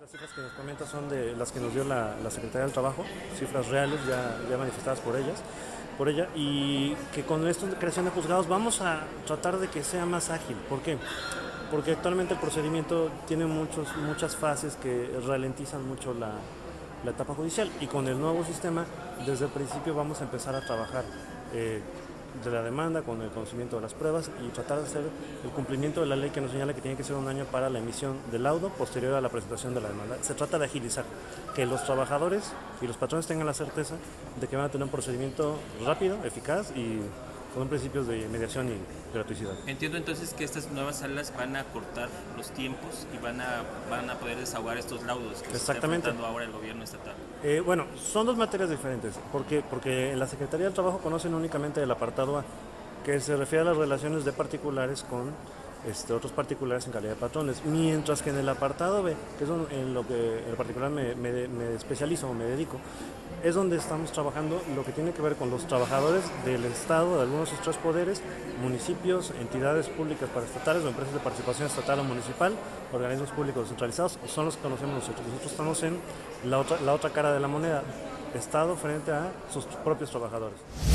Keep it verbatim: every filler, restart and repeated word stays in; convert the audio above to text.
Las cifras que nos comenta son de las que nos dio la, la Secretaría del Trabajo, cifras reales ya, ya manifestadas por ellas, por ella, y que con esto de creación de juzgados vamos a tratar de que sea más ágil. ¿Por qué? Porque actualmente el procedimiento tiene muchos, muchas fases que ralentizan mucho la, la etapa judicial, y con el nuevo sistema desde el principio vamos a empezar a trabajar eh, de la demanda, con el conocimiento de las pruebas y tratar de hacer el cumplimiento de la ley que nos señala que tiene que ser un año para la emisión del laudo posterior a la presentación de la demanda. Se trata de agilizar, que los trabajadores y los patrones tengan la certeza de que van a tener un procedimiento rápido, eficaz y con principios de mediación y gratuidad. Entiendo entonces que estas nuevas salas van a cortar los tiempos y van a, van a poder desahogar estos laudos que está enfrentando ahora el gobierno estatal. Eh, bueno, son dos materias diferentes. ¿Por qué? Porque en la Secretaría del Trabajo conocen únicamente el apartado A, que se refiere a las relaciones de particulares con este, otros particulares en calidad de patrones, mientras que en el apartado B, que es en lo que en particular me, me, me especializo o me dedico, es donde estamos trabajando lo que tiene que ver con los trabajadores del Estado, de algunos de sus tres poderes, municipios, entidades públicas paraestatales o empresas de participación estatal o municipal, organismos públicos descentralizados, son los que conocemos nosotros. Nosotros estamos en la otra, la otra cara de la moneda, Estado frente a sus propios trabajadores.